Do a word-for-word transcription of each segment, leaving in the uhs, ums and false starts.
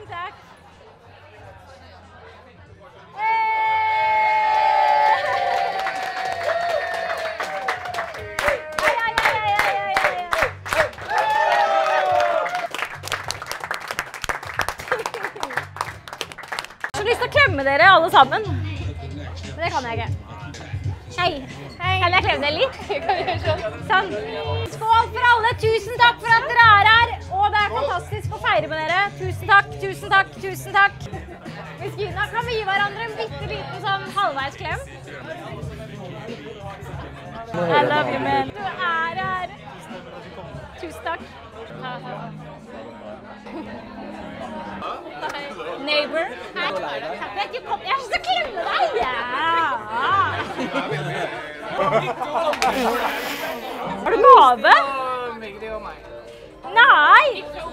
tusen takk. Jeg har lyst til å klemme dere alle sammen. Men det kan jeg ikke. Hei. Hei. Kan jeg klemme dere litt? Sånn. Skål for alle. Tusen takk for at dere er her. Og det er fantastisk å feire med dere. Tusen takk, tusen takk, tusen takk. Da kan vi gi hverandre en bitte liten sånn halvveis klem. I love you, man. Du er her. Tusen takk. Neighbor. Vet du, kom, jeg skal klemme deg! Ja! Har du gave? Nei!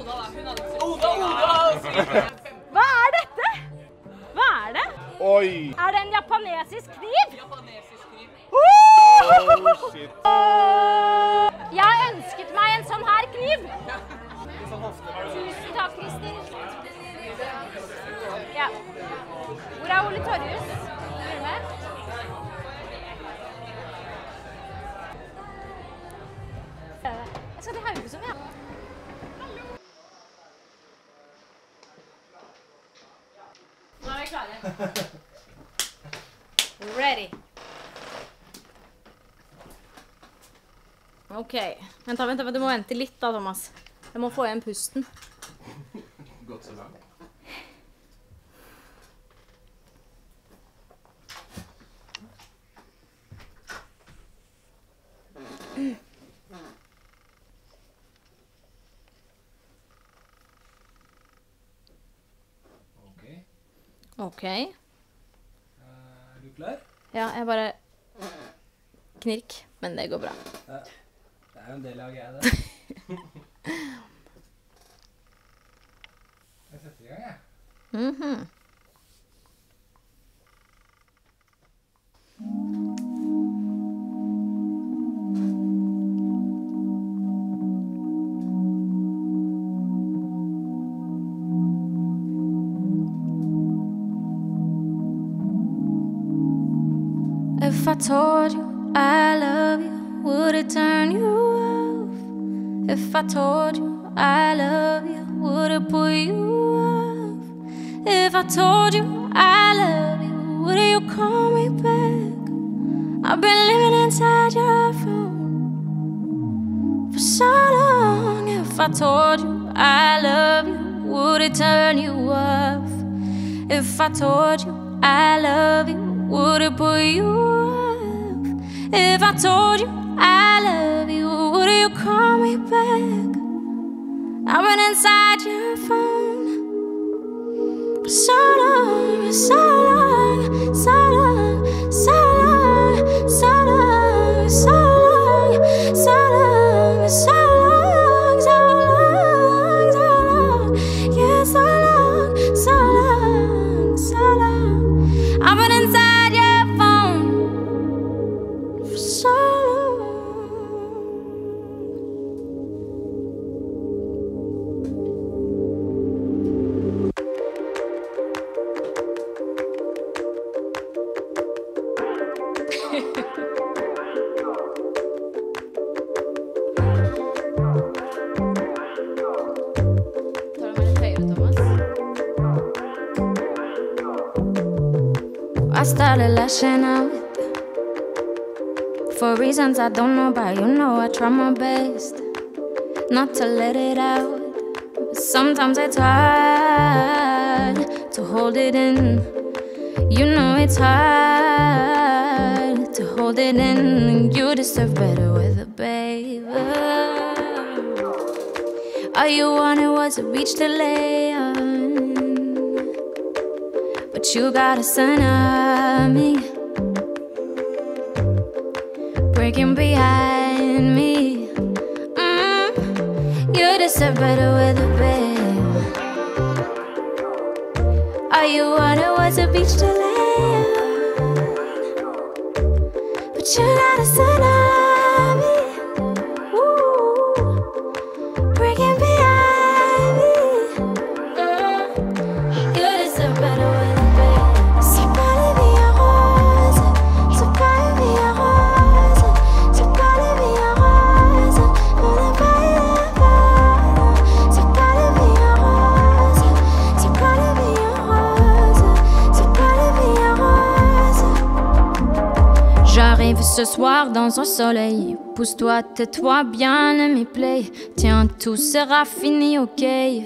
Hva er dette? Hva er det? Oi! Er det en japanesisk kniv? Japanesisk kniv. Oh, shit. Jeg har ønsket meg en sånn her kniv. Tusen takk, Kristin. Ja. Hvor er Ole Torjus? Er du med? Jeg skal til Haugesund, ja. Nå er vi klare. Ready. Ok. Vent, vent, vent. Du må vente litt da, Thomas. Jeg må få igjen pusten. Gått så langt. Ok. Er du klar? Ja, jeg bare knirk, men det går bra. Ja, det er jo en del av greia det. Jeg setter i gang, jeg. Mhm. If I told you I love you, would it turn you off? If I told you I love you, would it put you off? If I told you I love you, would you call me back? I've been living inside your phone for so long. If I told you I love you, would it turn you off? If I told you I love you, would it put you off? If I told you I love you, would you call me back? I've been inside your phone for so long, so long, so long, so long, so long, so long, so long, so long, so long, so long, yeah, so long, so long, so long. I've been inside your phone for so long. I started lashing out for reasons I don't know about. You know I try my best not to let it out, but sometimes it's hard to hold it in. You know it's hard to hold it in. You deserve better with a babe. All you wanted was a beach to lay on, but you got a son of me breaking behind me. mm. You deserve better with a babe. All you wanted was a beach to lay on, but you got a son of me. Ooh, breaking behind me. mm. ce soir dans un soleil. Pousse-toi, tais-toi, bien aimé, play. Tiens, tout sera fini, ok.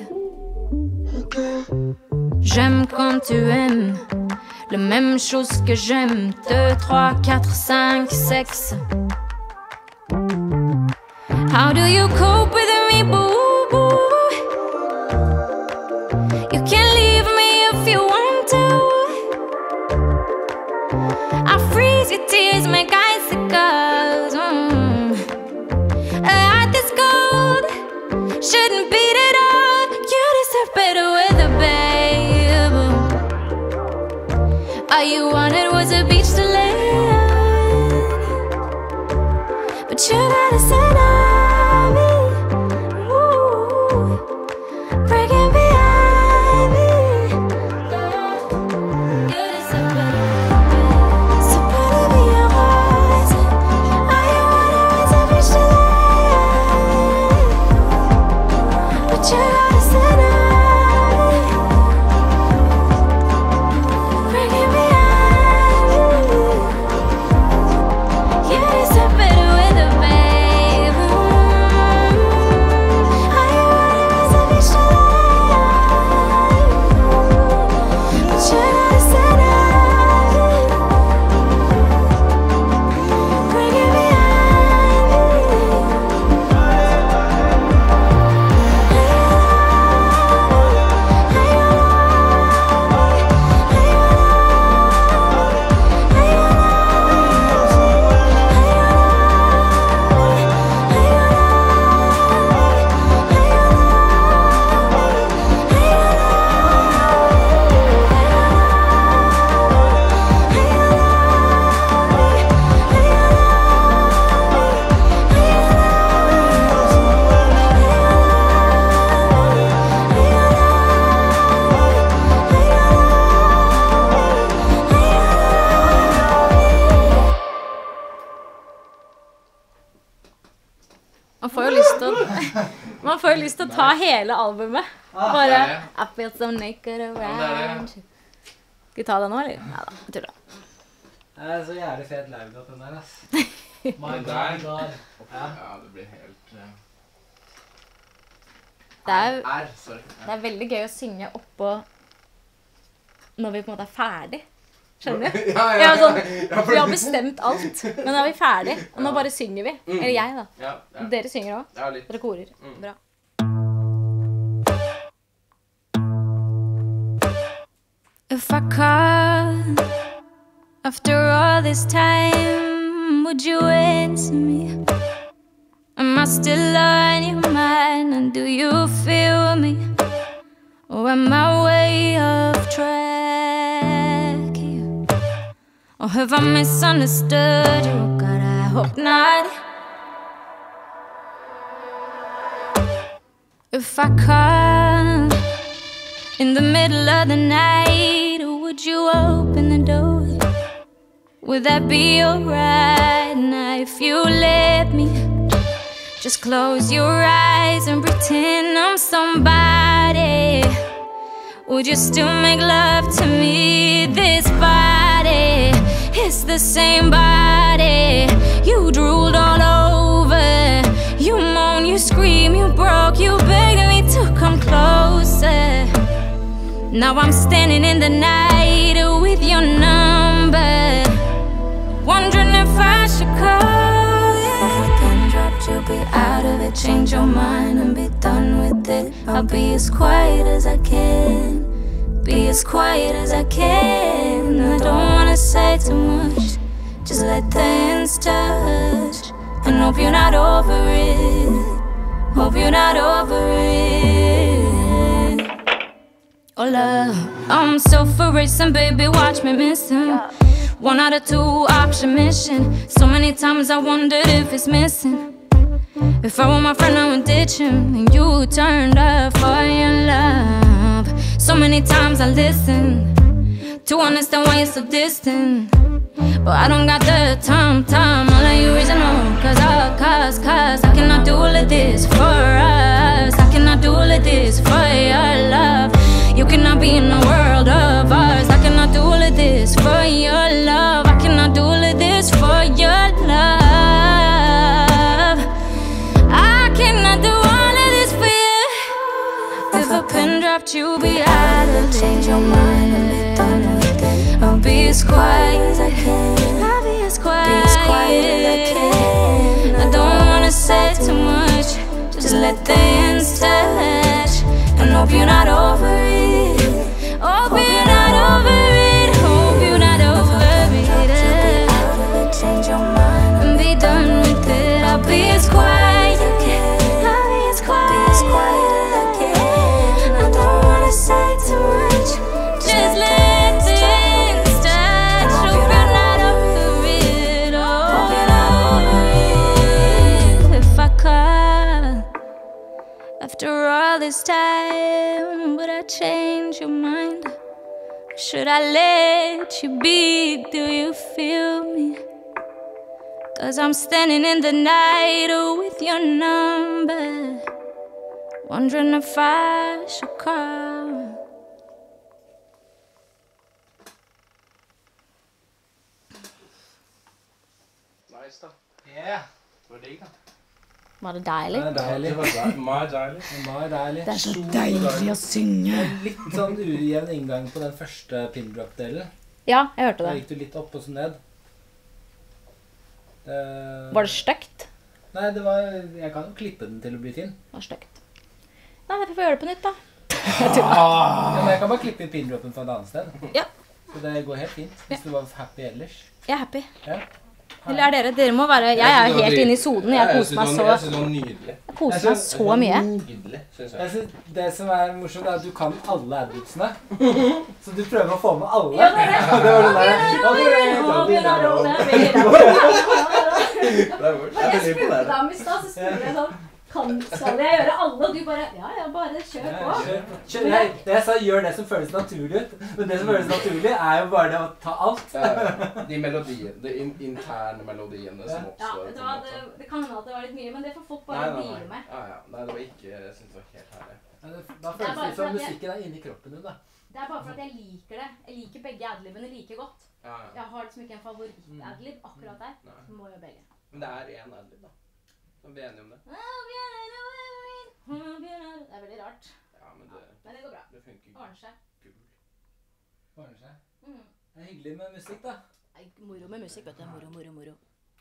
J'aime quand tu aimes la même chose que j'aime. Deux, trois, quatre, cinq, sexe. How do you cope with me, boo, boo? You can leave me if you want to. I freeze your tears, make icicles. Mm. A heart that's cold shouldn't beat it up. You deserve better with a babe. All you wanted was a beach to lay on, but you gotta set up. Man får jo lyst til å ta hele albumet. Bare I feel so naked around. Skal vi ta det nå, eller? Neida, jeg tuller. Det er så jævlig fet live-låt den der, ass. My God, God. Ja, det blir helt... Det er, det er veldig gøy å synge oppå når vi på en måte er ferdig. Skjønner du? Ja, ja, ja. Sånn, vi har bestemt alt, men nå er vi ferdig, og nå bare synger vi. Eller jeg da. Ja, ja. Dere synger også. Ja, litt. Dere korer. Bra. If I called after all this time, would you answer me? Am I still on your mind, and do you feel me? Or am I way off track here? Or have I misunderstood you? God, I hope not. If I called in the middle of the night, would you open the door? Would that be alright? Now if you let me, just close your eyes and pretend I'm somebody. Would you still make love to me? This body, it's the same body. You drooled all over. You moan, you scream, you broke, you begged me to come closer. Now I'm standing in the night with your number, wondering if I should call you. Then dropped, you'll be out of it. Change your mind and be done with it. I'll be as quiet as I can. Be as quiet as I can. I don't wanna say too much. Just let the ends touch. And hope you're not over it. Hope you're not over it. Oh love, I'm self-erasing, baby, watch me missing. One out of two option mission. So many times I wondered if it's missing. If I were my friend, I would ditch him, and you turned up for your love. So many times I listen to understand why you're so distant, but I don't got the time, time. All of you reasonable, cause I, cause, cause I cannot do all of this for us. I cannot do all of this for your love. You cannot be in a world of ours. I cannot do all of this for your love. I cannot do all of this for your love. get you be out of it. Change your mind and be done with it. I'll be as quiet as I can. I'll be as quiet, be as quiet as I can. I don't wanna say too much, just let the ends touch. And hope you're not over it. Hope you're not over it. Hope you're not over it. Change your mind and be done with it. I'll be as quiet as I can. I'll be as quiet as I can. I don't wanna say too much, just let the ends touch. Hope you're not over it. Hope you're not over it. If I call after all this time, would I change your mind? Should I let you be? Do you feel me? Cause I'm standing in the night with your number, wondering if I should call. Nice da. Yeah. Det var digg da. Var det deilig? Det er deilig. Det var deilig. Meget deilig. Meget deilig. Det er så deilig å synge. Det er litt sånn ujevn inngang på den første pindrop-delen. Ja, jeg hørte Da det. gikk du litt opp og så ned. Det... Var det støkt? Nei, det var... Jeg kan jo klippe den til å bli fin. Det var støkt. Nei, vi får gjøre det på nytt da. Ja, men jeg kan bare klippe pindropen fra et annet sted. Ja. Så det går helt fint, hvis du var happy ellers. Jeg er happy. Ja. Eller er dere? Dere må være... Jeg er helt inne i sonen. Jeg koser meg så... Jeg synes det var nydelig. Jeg koser meg så mye. Nydelig, synes jeg. Jeg synes det som er morsomt er at du kan alle adlibsene. Så du prøver å få med alle. Ja, det er det. Det var det der. Det er vårt. Jeg spurte deg om i stad, så spurte jeg sånn, kan, skal jeg gjøre alle? Og du bare, ja, ja, bare kjør på. Kjør på. Kjør. Nei, det jeg sa, gjør det som føles naturlig ut. Men det som føles naturlig er jo bare det å ta alt. Ja, de melodiene, de in interne melodiene som Ja, oppstår. vet du hva, det, det kan hende at det var litt mye, men det får folk Nei, bare nei, deale nei. med. Ja, ja. Nei, det var ikke, jeg synes det var helt herlig. Ja, det, da føles det som musikken er inni kroppen din da. Det er bare for at jeg liker det. Jeg liker begge adlibene like godt. Ja, ja. Jeg har liksom ikke en favoritt-adlib akkurat der. Nei. Så må jeg begge. Men det er en adlib da. Så er vi enige om det. Det er veldig rart. Ja, men det, Men det går bra. det funker Ordner seg. gull. Ordner seg. Mm. Det er hyggelig med musikk da. Nei, moro med musikk, vet du. Moro, moro, moro.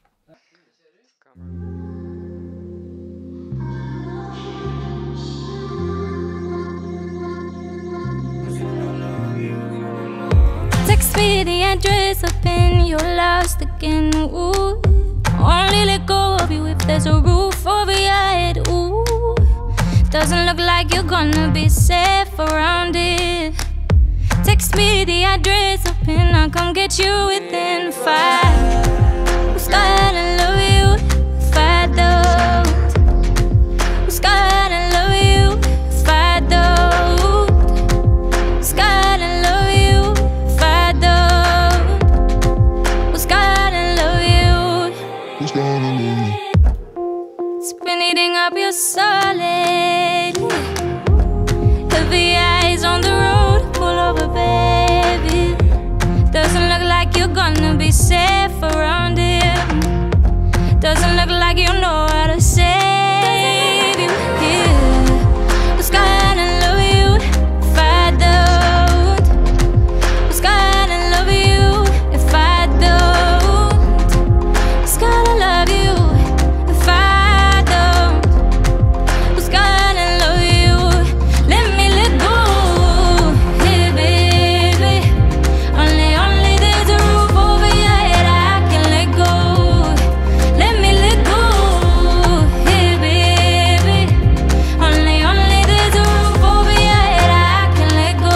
Text me the address up in you're lost again. Ooh, only let go of you if there's a roof over your head. Ooh, doesn't look like you're gonna be safe around it. Text me the address up and I'll come get you within five. Who's gonna love you if I don't? Who's gonna love you if I don't? Who's gonna love you if I don't? Who's gonna love you? Who's gonna love you? It's been eating up your soul lately. Heavy eyes on the road, pull over, baby. Doesn't look like you're gonna be safe around him. Doesn't look like you know how to save you here. Who's gonna love you if I don't? Who's gonna love you if I don't? Who's gonna love you if I don't? Who's gonna love you? Let me let go, hey baby. Only, only there's a roof over your head I can let go. Let me let go, hey baby. Only, only there's a roof over your head I can let go.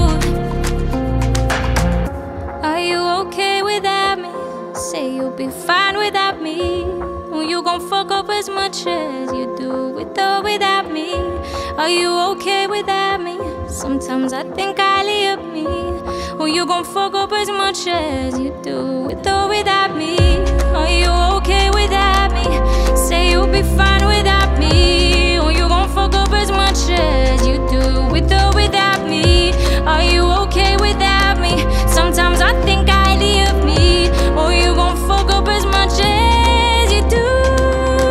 Are you okay without me? Say you'll be fine without me. Or you gon' fuck up as much as you do with or without me. Are you okay without me? Sometimes I think highly of me. Or you gon' fuck up as much as you do with or without me. Are you okay without me? Say you'll be fine without me. Or you gon' fuck up as much as you do with or without me. Are you okay without me? Sometimes I think highly of me. Or you gon' fuck up as much as you do.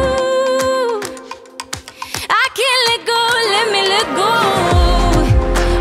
I can't let go, let me let go.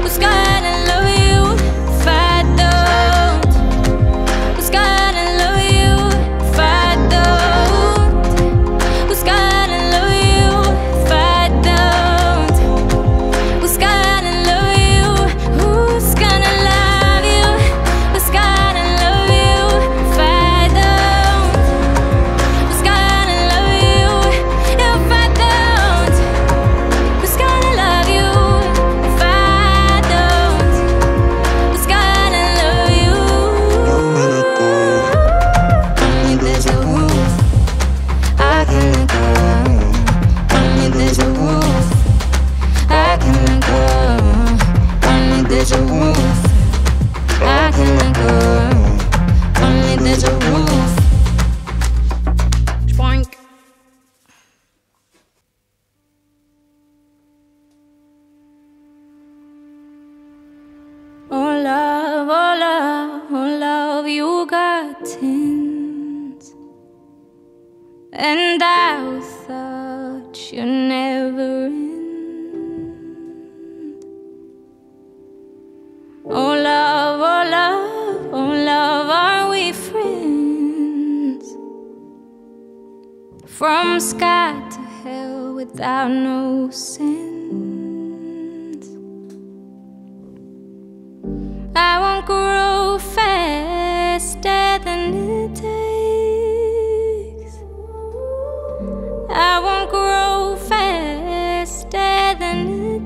love, oh love, oh love, you got tins. And I thought you'd never end. Oh love, oh love, oh love, are we friends? From sky to hell without no sins. I won't grow faster than it takes. I won't grow faster than it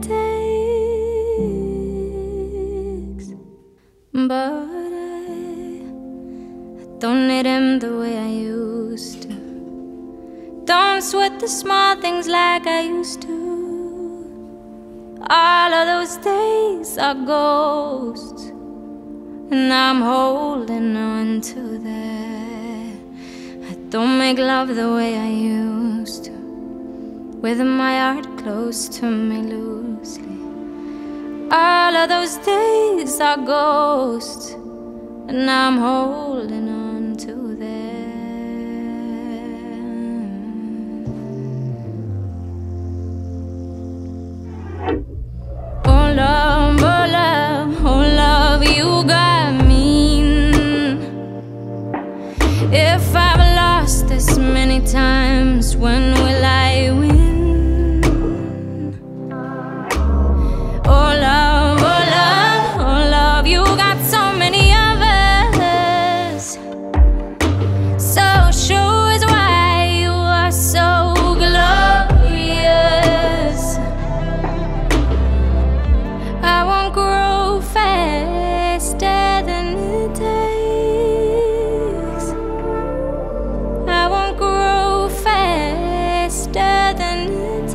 takes. But I, I don't need him the way I used to. Don't sweat the small things like I used to. All of those days are ghosts, and I'm holding on to that. I don't make love the way I used to, with my heart close to me loosely. All of those days are ghosts, and I'm holding on to that. Oh love, oh love, oh love, you got mean. If I've lost this many times, when will I win? Oh love, oh love, oh love, you got so many others. So sure is why you are so glorious. I won't grow faster than it takes. I won't grow faster than it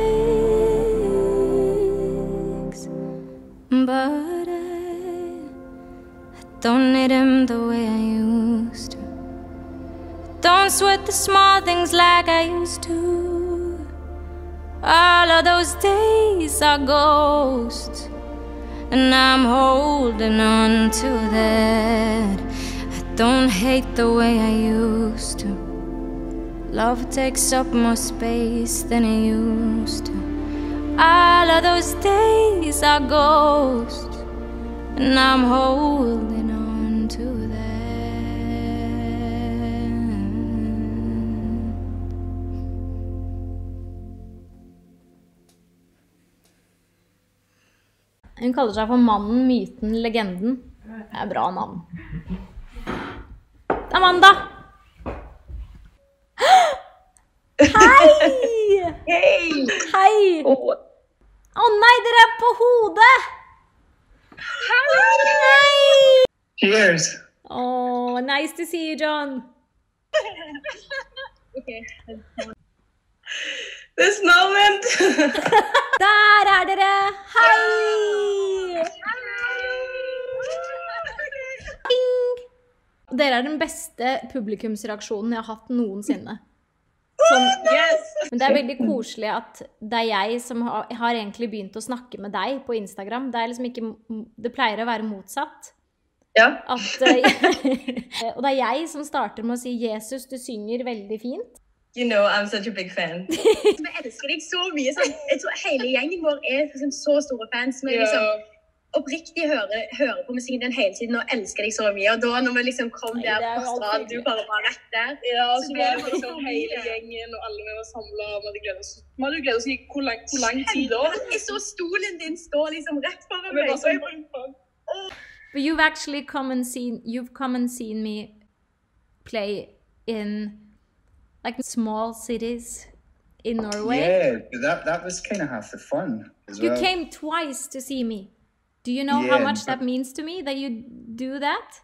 takes. But I, I don't need him the way I used to. Don't sweat the small things like I used to. All of those days are ghosts, and I'm holding on to that. I don't hate the way I used to. Love takes up more space than it used to. All of those days are ghosts, and I'm holding on to that. Hun kaller seg for mannen, myten, legenden. Det er bra navn. Amanda! Hei! Hei! Hei! Å Åh. oh, nei, dere er på hodet! Hei! Cheers! Oh, nice to see you, John. Okay. This moment! Der er dere! Hei! Ding! Dere er den beste publikumsreaksjonen jeg har hatt noensinne. Sånn, Yes! men det er veldig koselig at det er jeg som har, har egentlig begynt å snakke med deg på Instagram. Det er liksom ikke, det pleier å være motsatt. Ja. At, eh, og det er jeg som starter med å si, Jesus, du synger veldig fint. You know, I'm such a big fan. Vi elsker deg så mye. Sånn. Jeg tror hele gjengen vår er liksom så store fans. Vi liksom oppriktig hører, hører på musikken din hele tiden og elsker deg så mye. Og da når vi liksom kom Nei, der det er jo på strand, alltid du bare var rett der. Ja, Så så ble var det det bare liksom så hele mye. gjengen, og alle vi var samlet, og vi hadde gledet oss. Vi hadde jo gledet oss i hvor lang, hvor lang tid da? Jeg så stolen din stå liksom rett foran Vi meg. var Så jeg sånn, bare, But you've actually come and seen, you've come and seen me play in like small cities in Norway. Yeah, but that that was kind of half the fun as You well. came twice to see me. Do you know how Yeah, much that but- means to me that you do that?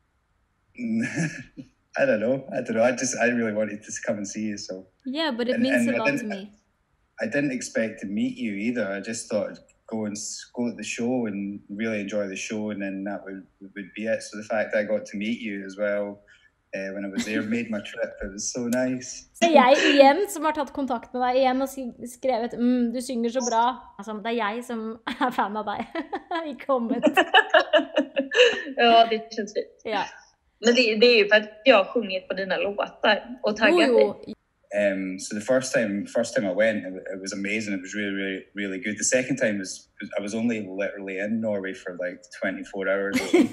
I don't know. I don't know. I just I really wanted to come and see you, so Yeah, but it And- means and a I lot to didn't- me. I didn't expect to meet you either. I just thought I'd go and s- go to the show and really enjoy the show, and then that would would be it. So the fact that I got to meet you as well uh, when I was there made my trip. It was so nice. Det er jeg igjen som har tatt kontakt med deg igjen og si- skrevet mm, du synger så bra. Altså, det er jeg som er fan av deg. Ikke omvendt. Ja, det känns fint. Ja. Men det, det är ju för att jag har sjungit på dina låtar och taggat dig. Um, so the first time, first time I went, it, it was amazing. It was really, really, really good. The second time was, I was only literally in Norway for like twenty-four hours.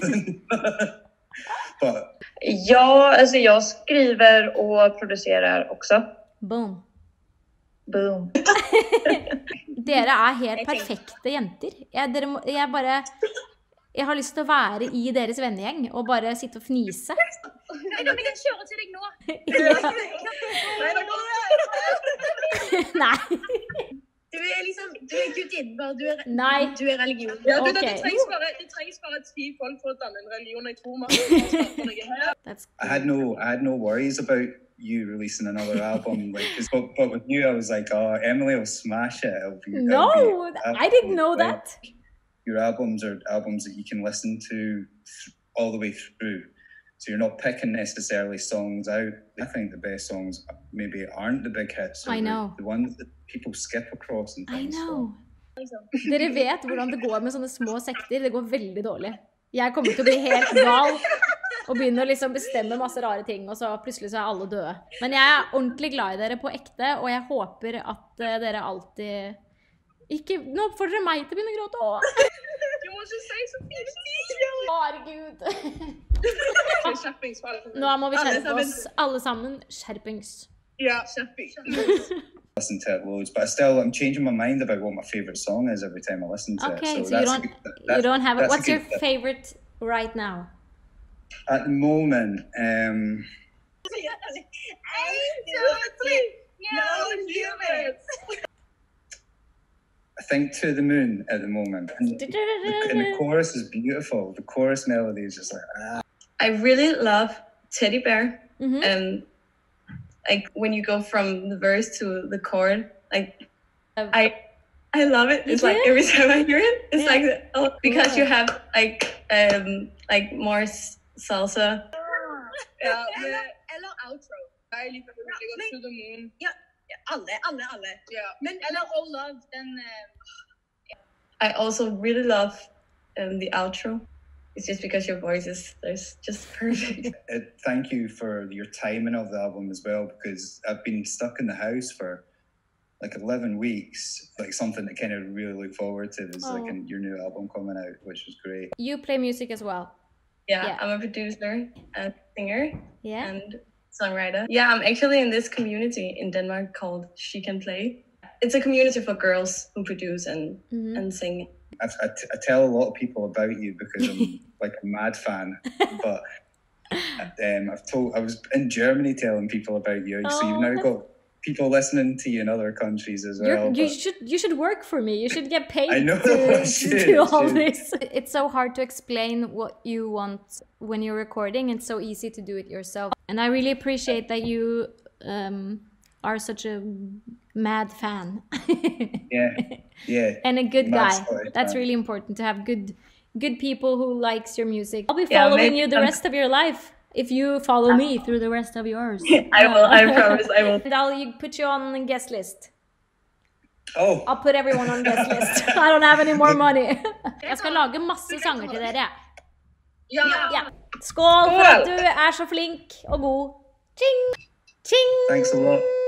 But Ja, alltså jag skriver och producerar också. Boom. Boom. Dere er helt perfekte jenter. Jeg, dere må, jeg bare... Jeg har lyst til å være i deres vennegjeng og bare sitte og fnise. Nei, da vil jeg kjøre til deg nå. Nei. Du er liksom, du er gudinnen, bare du er, Nei. du er religion. Ja, du, Ok. det, trengs bare, det trengs bare ti folk for å danne en religion. Jeg tror man kan noe her. That's I had no, I had no worries about you releasing another album. Like, 'cause- but, but with you, I was like, oh, Emily will smash it. It'll be, it'll No, be I didn't know absolutely- that. Your albums are albums that you can listen to th- all the way through. So you're not picking necessarily songs out. I think the best songs maybe aren't the big hits. or I the- know. The ones that people skip across and I things. know. Dere vet hvordan det går med sånne små sekter. Det går veldig dårlig. Jeg kommer til å bli helt gal og begynne å liksom bestemme masse rare ting, og så plutselig så er alle døde. Men jeg er ordentlig glad i dere på ekte, og jeg håper at eh, dere alltid... Ikke... Nå oppfordrer dere meg til å begynne å gråte også. Du må ikke si så fint. Herregud. Skjerpings for alle sammen. Nå må vi Alle skjerpe sammen. oss. Alle sammen. Skjerpings. Ja, skjerping. Listen to it loads, but I still I'm changing my mind about what my favorite song is every time I listen to Okay, it. so you that's a don't, good- you that- don't have it. that's a What's your good- favorite right now? At the moment? Um, No humans. I think To the Moon at the moment, and the, and the chorus is beautiful. The chorus melody is just like ah. I really love Teddy Bear. Mhm. And like when you go from the verse to the chord, like Uh, I I love it. You It's like do? every time I hear it, it's Yeah. like oh, because Cool. you have like um like more s- salsa. Ja, men Eller, eller outro. jeg liker veldig godt To the Moon. Ja, alle, alle, alle. Ja. Men, eller Oh Love, den... eh, I also really love um, the outro. It's just because your voice is there's just perfect. Uh, thank you for your timing of the album as well, because I've been stuck in the house for like eleven weeks. Like something to kind of really look forward to was like Oh. in your new album coming out, which was great. You play music as well. Yeah, Yeah. I'm a producer and singer Yeah. and songwriter. Yeah, I'm actually in this community in Denmark called She Can Play. It's a community for girls who produce and Mhm. and sing. I, I, t- I tell a lot of people about you because I'm like a mad fan, but um, I've told I was in Germany telling people about you, so Oh, you've now that's- got people listening to you in other countries as You're, well. you but- should you should work for me. You should get paid I know, to, I to should, do I all should. this. It's so hard to explain what you want when you're recording. It's so easy to do it yourself. And I really appreciate that you um, are such a mad fan yeah, yeah. and a good Mad guy. Scottish That's fan. really important to have good good people who likes your music. I'll be Yeah, following maybe you the some- rest of your life if you follow me through the rest of yours. I will. I promise. I will. And I'll you put you on the guest list. Oh, I'll put everyone on guest list. I don't have any more money. Jeg skal lage masse sanger til dere. Ja. Ja. Skål for at du er så flink og god. Ching! Ching! thanks a lot.